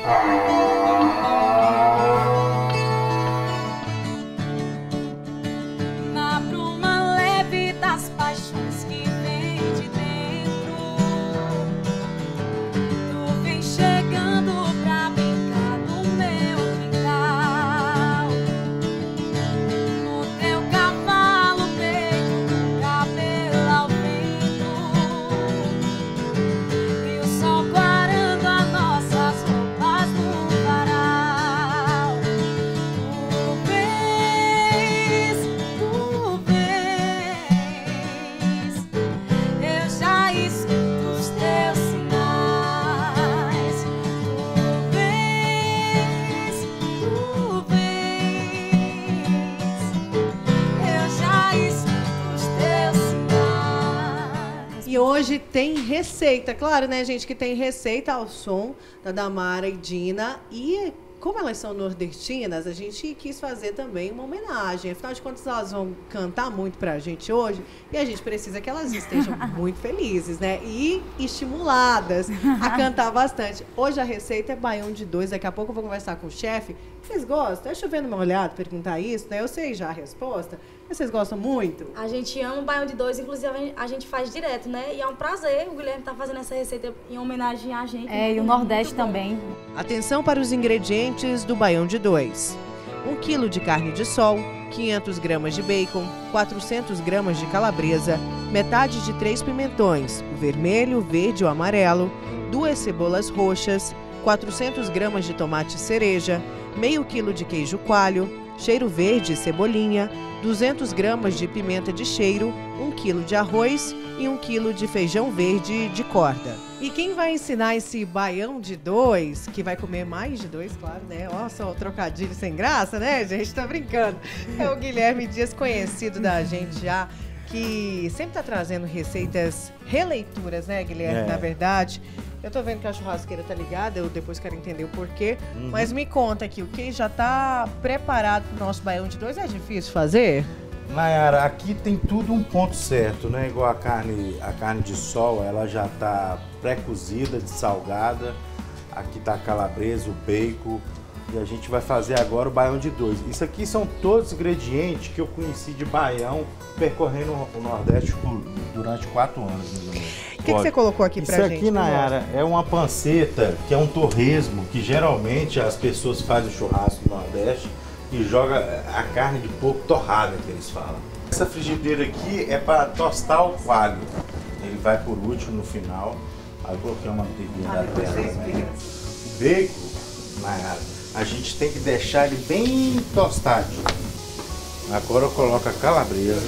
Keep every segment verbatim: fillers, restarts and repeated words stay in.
Na bruma leve das paixões que vem de dentro, tu vem chegando pra brincar no meu quintal. No teu cavalo preto, com cabelo ao vento, e o sol clarando as nossas roupas no varal. Tu vês, tu vês, eu já escuto os teus sinais. Tu vês, tu vês, eu já escuto os teus sinais. E hoje tem receita, claro, né, gente, que tem receita ao som da Damara e Dina. E como elas são nordestinas, a gente quis fazer também uma homenagem. Afinal de contas, elas vão cantar muito pra gente hoje e a gente precisa que elas estejam muito felizes, né? E estimuladas a cantar bastante. Hoje a receita é baião de dois. Daqui a pouco eu vou conversar com o chefe. Vocês gostam? Deixa eu ver no meu olhado perguntar isso, né? Eu sei já a resposta, mas vocês gostam muito? A gente ama o baião de dois, inclusive a gente faz direto, né? E é um prazer o Guilherme tá fazendo essa receita em homenagem a gente. É, e o Nordeste também. Atenção para os ingredientes do baião de dois. um quilo de carne de sol, quinhentas gramas de bacon, quatrocentas gramas de calabresa, metade de três pimentões, o vermelho, o verde ou amarelo, duas cebolas roxas, quatrocentas gramas de tomate cereja, meio quilo de queijo coalho, cheiro verde e cebolinha, duzentas gramas de pimenta de cheiro, um quilo de arroz e um quilo de feijão verde de corda. E quem vai ensinar esse baião de dois, que vai comer mais de dois, claro, né? Nossa, o trocadilho sem graça, né, gente? Tá brincando. É o Guilherme Dias, conhecido da gente já, que sempre tá trazendo receitas, releituras, né, Guilherme, É. na verdade. Eu tô vendo que a churrasqueira tá ligada, eu depois quero entender o porquê. Uhum. Mas me conta aqui, o que já tá preparado pro nosso baião de dois? É difícil fazer? Nayara, aqui tem tudo um ponto certo, né? Igual a carne, a carne de sol, ela já tá pré-cozida, dessalgada. Aqui tá a calabresa, o bacon. E a gente vai fazer agora o baião de dois. Isso aqui são todos os ingredientes que eu conheci de baião percorrendo o Nordeste por, durante quatro anos, mais ou menos. O que, que você colocou aqui pra Isso gente? aqui, Nayara, é uma panceta, que é um torresmo, que geralmente as pessoas fazem churrasco no Nordeste e joga a carne de porco torrada, que eles falam. Essa frigideira aqui é para tostar o coalho. Ele vai por último no final. Aí eu coloquei uma manteiguinha da terra também. O bacon, Nayara, a gente tem que deixar ele bem tostadinho. Agora eu coloco a calabresa.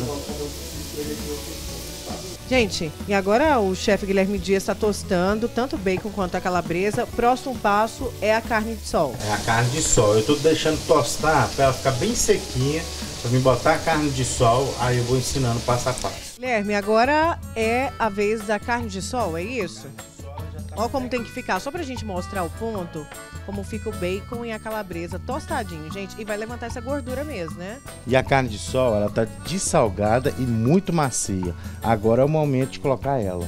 Gente, e agora o chefe Guilherme Dias está tostando tanto o bacon quanto a calabresa. Próximo passo é a carne de sol. É a carne de sol. Eu tô deixando tostar para ela ficar bem sequinha, para me botar a carne de sol, aí eu vou ensinando passo a passo. Guilherme, agora é a vez da carne de sol, é isso? Olha como tem que ficar, só pra gente mostrar o ponto, como fica o bacon e a calabresa tostadinho, gente. E vai levantar essa gordura mesmo, né? E a carne de sol, ela tá dessalgada e muito macia. Agora é o momento de colocar ela.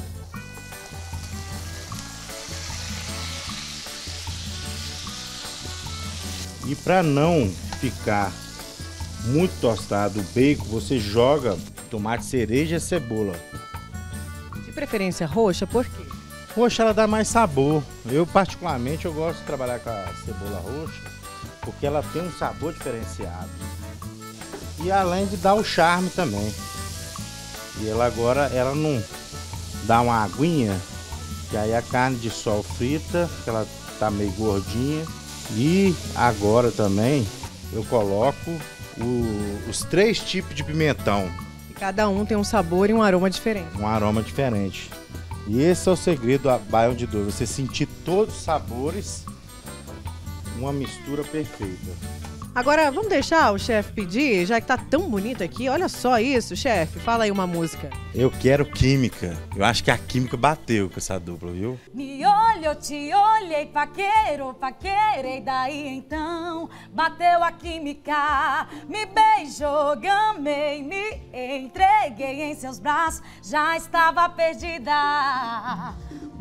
E para não ficar muito tostado o bacon, você joga tomate cereja e cebola. De preferência roxa, por quê? Roxa, ela dá mais sabor. Eu, particularmente, eu gosto de trabalhar com a cebola roxa, porque ela tem um sabor diferenciado. E além de dar o charme também. E ela agora, ela não dá uma aguinha, que aí a carne de sol frita, que ela tá meio gordinha. E agora também eu coloco o, os três tipos de pimentão. E cada um tem um sabor e um aroma diferente. Um aroma diferente. E esse é o segredo do baião de dois, você sentir todos os sabores, uma mistura perfeita. Agora, vamos deixar o chefe pedir, já que tá tão bonito aqui. Olha só isso, chefe. Fala aí uma música. Eu quero química. Eu acho que a química bateu com essa dupla, viu? Me olho, te olhei, paqueiro, paquerei, daí então bateu a química. Me beijou, gamei, me entreguei em seus braços, já estava perdida.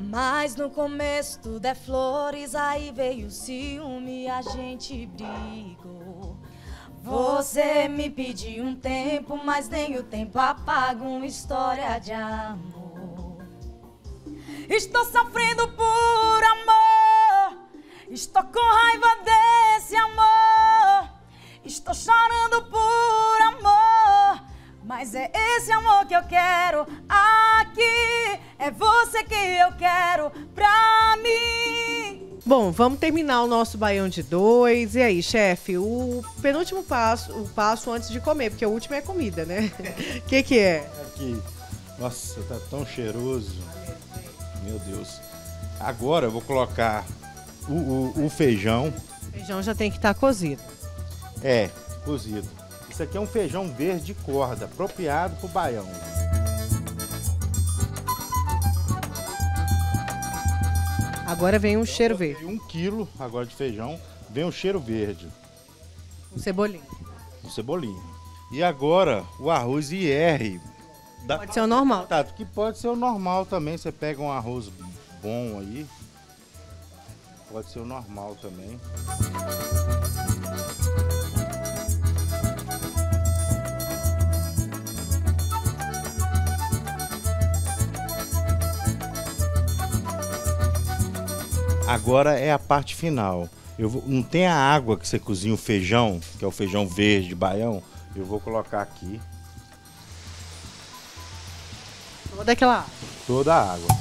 Mas no começo tudo é flores, aí veio o ciúme e a gente brigou. Você me pediu um tempo, mas nem o tempo apaga uma história de amor. Estou sofrendo por amor, estou com raiva desse amor, estou chorando por amor, mas é esse amor que eu quero aqui, é você que eu quero pra mim. Bom, vamos terminar o nosso Baião de Dois. E aí, chefe, o penúltimo passo, o passo antes de comer, porque o último é comida, né? O que que é? Aqui. Nossa, tá tão cheiroso. Meu Deus. Agora eu vou colocar o, o, o feijão. O feijão já tem que estar cozido. É, cozido. Isso aqui é um feijão verde corda, apropriado pro baião. Agora vem um cheiro verde. Um quilo agora de feijão, vem um cheiro verde. Um cebolinho. Um cebolinho. E agora o arroz I R. Pode ser o normal. Tato, que pode ser o normal também. Você pega um arroz bom aí. Pode ser o normal também. Agora é a parte final. Eu vou, não tem a água que você cozinha o feijão, que é o feijão verde, baião. Eu vou colocar aqui. Toda aquela água. Toda a água.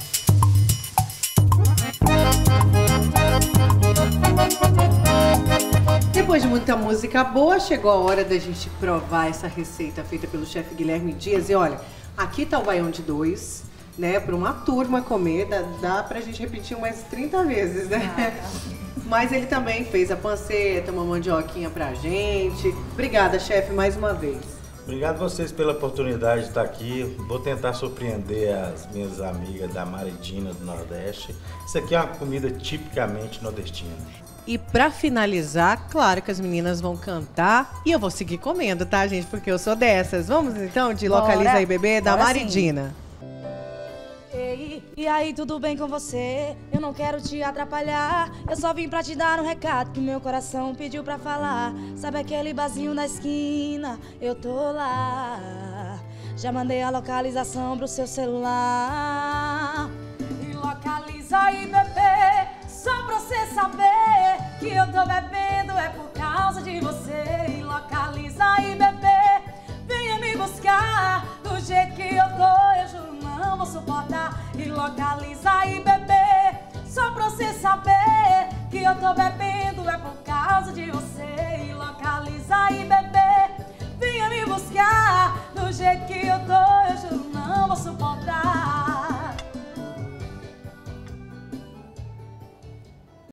Depois de muita música boa, chegou a hora da gente provar essa receita feita pelo chefe Guilherme Dias. E olha, aqui tá o Baião de Dois, né? Para uma turma comer, dá, dá pra gente repetir umas trinta vezes, né? Ah, mas ele também fez a panceta, uma mandioquinha pra gente. Obrigada, chefe, mais uma vez. Obrigado a vocês pela oportunidade de estar aqui. Vou tentar surpreender as minhas amigas da Maridina do Nordeste. Isso aqui é uma comida tipicamente nordestina. E pra finalizar, claro que as meninas vão cantar e eu vou seguir comendo, tá, gente? Porque eu sou dessas. Vamos então de Localiza Aí Bebê, da Maridina. Ei, e aí, tudo bem com você? Eu não quero te atrapalhar. Eu só vim pra te dar um recado que meu coração pediu pra falar. Sabe aquele barzinho na esquina? Eu tô lá. Já mandei a localização pro seu celular. E localiza aí, bebê, só pra você saber que eu tô bebendo é por causa de você. E localiza aí, bebê, venha me buscar do jeito que eu tô, eu juro não vou suportar. E localiza aí, bebê, só pra você saber que eu tô bebendo é por causa de você. E localiza aí, bebê, venha me buscar do jeito que